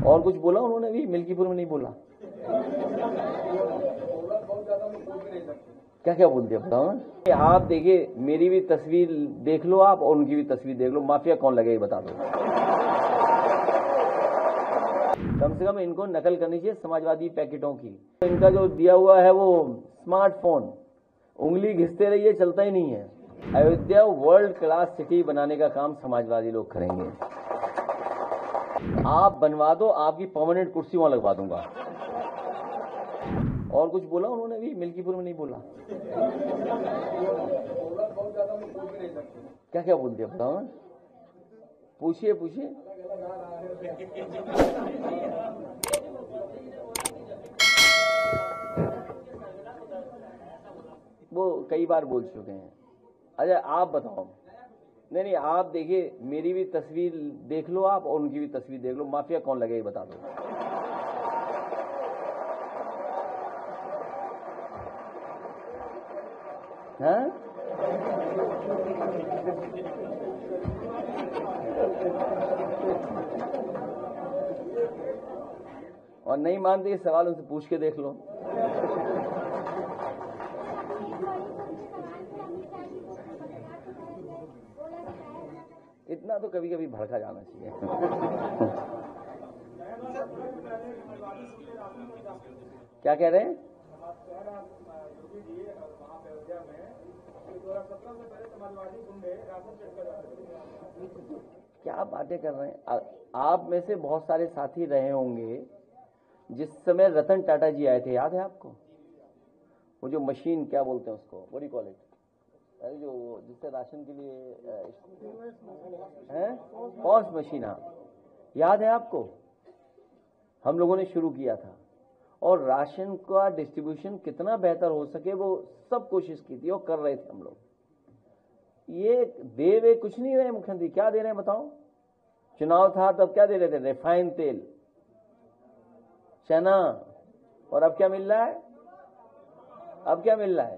और कुछ बोला उन्होंने भी? मिल्कीपुर में नहीं बोला। क्या क्या बोल दिया बताओ ना। आप देखिए, मेरी भी तस्वीर देख लो आप और उनकी भी तस्वीर देख लो, माफिया कौन लगे बता दो। कम से कम इनको नकल करनी चाहिए समाजवादी पैकेटों की। इनका जो दिया हुआ है वो स्मार्टफोन, उंगली घिसते रहिए, चलता ही नहीं है। अयोध्या वर्ल्ड क्लास सिटी बनाने का काम समाजवादी लोग करेंगे। आप बनवा दो, आपकी परमानेंट कुर्सी वहां लगवा दूंगा। और कुछ बोला उन्होंने भी? मिल्कीपुर में नहीं बोला। क्या क्या बोल दिया बताओ ना। पूछिए पूछिए। वो कई बार बोल चुके हैं। अच्छा आप बताओ। नहीं नहीं, आप देखिए, मेरी भी तस्वीर देख लो आप और उनकी भी तस्वीर देख लो, माफिया कौन लगे बता दो। हाँ? और नहीं मानते ये सवाल उनसे पूछ के देख लो। इतना तो कभी कभी भड़का जाना चाहिए। क्या कह रहे हैं? क्या बातें कर रहे हैं आप में से बहुत सारे साथी रहे होंगे जिस समय रतन टाटा जी आए थे, याद है आपको? वो जो मशीन क्या बोलते हैं उसको, what do you call it, अरे जो जिससे राशन के लिए पॉस मशीन, हाँ याद है आपको? हम लोगों ने शुरू किया था और राशन का डिस्ट्रीब्यूशन कितना बेहतर हो सके वो सब कोशिश की थी और कर रहे थे हम लोग। ये दे वे कुछ नहीं रहे मुख्यमंत्री, क्या दे रहे हैं बताओ? चुनाव था तब क्या दे रहे थे? रिफाइंड तेल, चना, और अब क्या मिल रहा है? अब क्या मिल रहा है?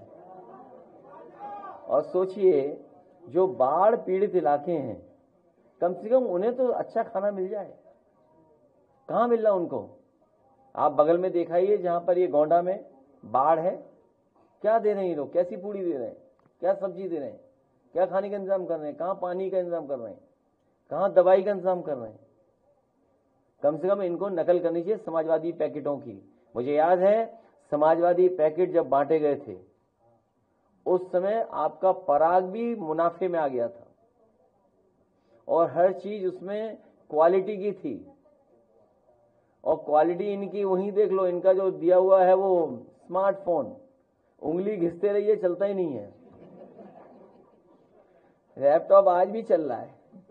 और सोचिए, जो बाढ़ पीड़ित इलाके हैं, कम से कम उन्हें तो अच्छा खाना मिल जाए। कहां मिल रहा उनको? आप बगल में दिखाइए जहां पर ये गोंडा में बाढ़ है, क्या दे रहे हैं लोग? कैसी पूड़ी दे रहे हैं, क्या सब्जी दे रहे हैं, क्या खाने का इंतजाम कर रहे हैं? कहां पानी का इंतजाम कर रहे हैं, कहां दवाई का इंतजाम कर रहे हैं? कम से कम इनको नकल करनी चाहिए समाजवादी पैकेटों की। मुझे याद है समाजवादी पैकेट जब बांटे गए थे उस समय आपका पराग भी मुनाफे में आ गया था और हर चीज उसमें क्वालिटी की थी। और क्वालिटी इनकी वहीं देख लो, इनका जो दिया हुआ है वो स्मार्टफोन, उंगली घिसते रहिए, चलता ही नहीं है। लैपटॉप आज भी चल रहा है।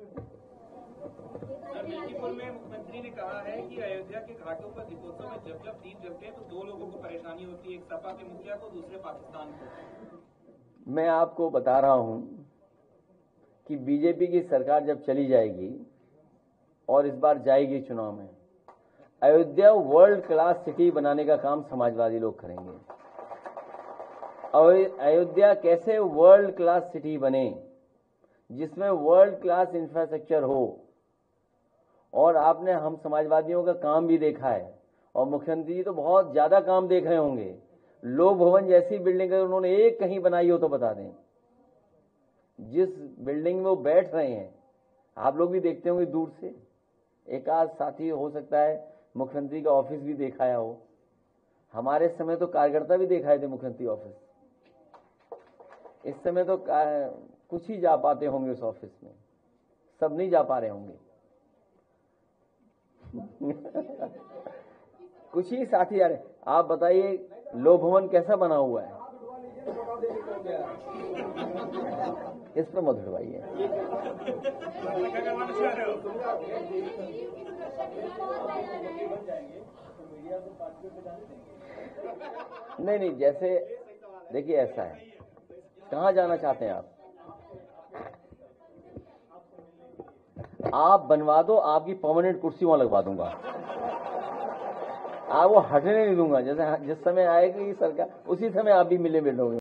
मिल्कीपुर में मुख्यमंत्री ने कहा है कि अयोध्या के घाटों पर दीपोत्सव में जब जब दीप जलते हैं तो दो लोगों को परेशानी होती है, एक सपा के मुखिया को, दूसरे पाकिस्तान को। मैं आपको बता रहा हूं कि बीजेपी की सरकार जब चली जाएगी और इस बार जाएगी चुनाव में, अयोध्या वर्ल्ड क्लास सिटी बनाने का काम समाजवादी लोग करेंगे। अयोध्या कैसे वर्ल्ड क्लास सिटी बने, जिसमें वर्ल्ड क्लास इंफ्रास्ट्रक्चर हो। और आपने हम समाजवादियों का काम भी देखा है और मुख्यमंत्री जी तो बहुत ज्यादा काम देख रहे होंगे। लोक भवन जैसी बिल्डिंग अगर उन्होंने एक कहीं बनाई हो तो बता दें। जिस बिल्डिंग में वो बैठ रहे हैं, आप लोग भी देखते होंगे दूर से, एक आध साथी हो सकता है मुख्यमंत्री का ऑफिस भी दिखाया हो। हमारे समय तो कार्यकर्ता भी दिखाए थे मुख्यमंत्री ऑफिस। इस समय तो कुछ ही जा पाते होंगे उस ऑफिस में, सब नहीं जा पा रहे होंगे। कुछ ही साथी आ रहे। आप बताइए लोक भवन कैसा बना हुआ है, इस पर मत भिड़वाइए। नहीं नहीं, जैसे देखिए ऐसा है, कहां जाना चाहते हैं आप बनवा दो, आपकी परमानेंट कुर्सी वहां लगवा दूंगा। आप वो हटने नहीं दूंगा। जैसे जिस समय आएगी सरकार उसी समय आप भी मिले मिलोगे।